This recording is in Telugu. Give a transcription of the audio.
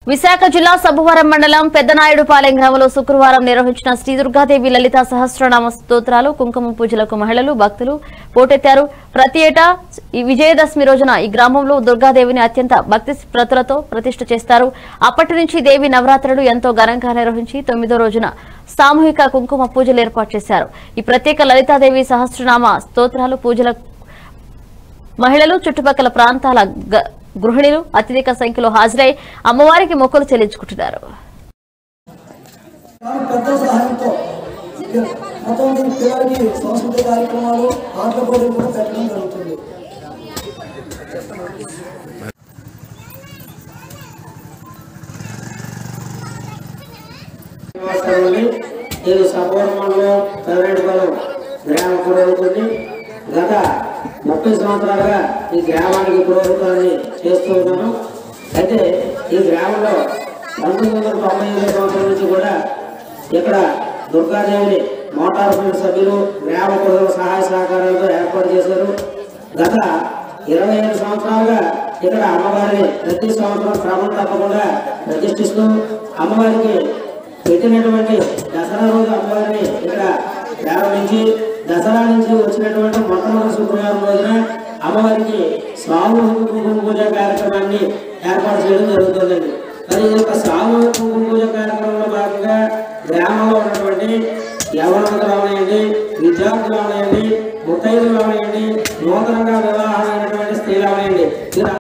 విశాఖ జిల్లా సబ్బవరం మండలం పెద్దనాయుడుపాలెం గ్రామంలో శుక్రవారం నిర్వహించిన శ్రీ దుర్గాదేవి లలిత సహస్రనామ స్తోత్రాలు కుంకుమ పూజలకు మహిళలు భక్తులు పోటెత్తారు. ప్రతి ఏటా విజయదశమి రోజున ఈ గ్రామంలో దుర్గాదేవిని అత్యంత భక్తి శ్రద్ధలతో ప్రతిష్ఠ చేస్తారు. అప్పటి నుంచి దేవి నవరాత్రులు ఎంతో ఘనంగా నిర్వహించి 9వ రోజున సామూహిక కుంకుమ పూజలు ఏర్పాటు చేశారు. ఈ ప్రత్యేక లలితాదేవి సహస్రనామ స్తోత్రాలు పూజల మహిళలు చుట్టుపక్కల ప్రాంతాల గృహిణులు అత్యధిక సంఖ్యలో హాజరై అమ్మవారికి మొక్కులు చెల్లించుకుంటున్నారు. గత 30 సంవత్సరాలుగా ఈ గ్రామానికి పురోగతాన్ని చేస్తూ ఉన్నాను. అయితే ఈ గ్రామంలో 1995 సంవత్సరం నుంచి కూడా ఇక్కడ దుర్గాదేవిని మోటార్ ఫీల్డ్ సభ్యులు గ్రామ ప్రజల సహాయ సహకారాలతో ఏర్పాటు చేశారు. గత 25 సంవత్సరాలుగా ఇక్కడ అమ్మవారిని ప్రతి సంవత్సరం క్రమం తప్పకుండా ప్రతిష్ఠిస్తూ అమ్మవారికి పెట్టినటువంటి దసరా రోజు అమ్మవారిని ఇక్కడ ప్రారంభించి దసరా నుంచి వచ్చినటువంటి మొట్టమొదటి శుక్రవారం రోజున అమ్మవారికి సామూహిక కుంకుమ పూజ కార్యక్రమాన్ని ఏర్పాటు చేయడం జరుగుతుందండి. మరి ఈ యొక్క సామూహిక కుంకుమ పూజ కార్యక్రమంలో భాగంగా గ్రామంలో ఉన్నటువంటి యవనవంతులు అవనాయండి, విద్యార్థులు అవనాయండి, ముత్తైదులు అవనాయండి, నూతనంగా వివాహమైనటువంటి స్త్రీలు అవనాయండి.